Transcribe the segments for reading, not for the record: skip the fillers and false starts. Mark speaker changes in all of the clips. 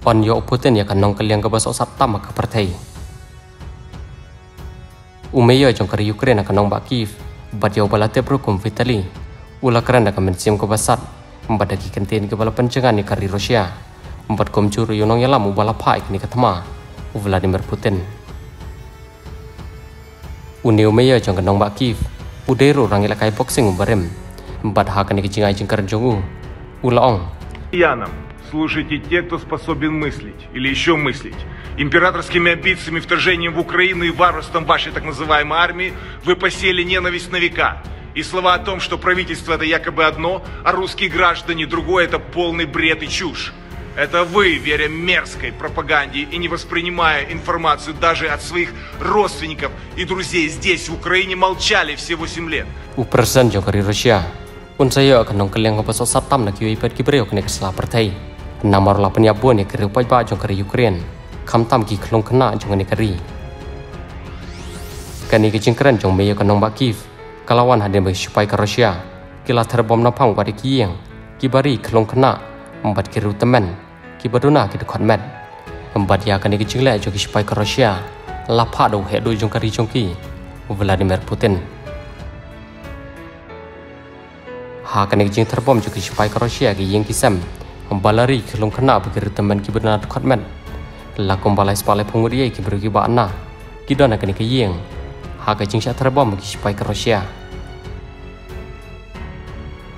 Speaker 1: on yo Putin ya kanong kaliang ka bas osap tam ka partai umeyo jong kari Ukraine kanong ba Kiev bat yo balate brukum vitali ula karanda ka mensim ka basat mbadaki kenten ke bala pencengan ni kari Rusia mbat komcuru yonong yalam ubala paik ni katama Vladimir Putin Uni umeyo jong kanong ba Kiev udero rang ilakai boxing barem mbat hakan ni jingai jingkar jongu ulaong
Speaker 2: Янам, слушайте те, кто способен мыслить или еще мыслить. Императорскими амбициями, вторжением в Украину и варварством вашей так называемой армии вы посеяли ненависть на века. И слова о том, что правительство это якобы одно, а русские граждане другое, это полный бред и чушь. Это вы, веря мерзкой пропаганде и не воспринимая информацию даже от своих родственников и друзей здесь, в Украине, молчали все 8 лет.
Speaker 1: У президент Jokari Rusia pun saya akan nongkeliang ke pasal satam nak kiai per kibreo kena kesala partai namar la penyabu ni kiri upai ba Jokari Ukraine kam tam ki klong kena jong ni kari kani ke jingkran jong meyo kanong ba Kiev kalawan haden bagi supaya ke Rusia kila terbom napang pada kiyeng kibari klong kena membat kiri teman kibaduna ki dekat med membat ya kani ke jingle jogi supaya ke Rusia lapa do hedo Jokari jongki Vladimir Putin hakan yang jing terbom juga supaya ke Rusia ke yang kisam membalari kelong kena berkira teman kiberna dekat lakom balai sepalai pengudia kiberu kibana kidana kini ke yang hakan jing terbom bagi supaya ke Rusia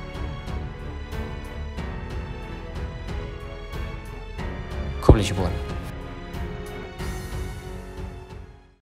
Speaker 1: kau boleh cuba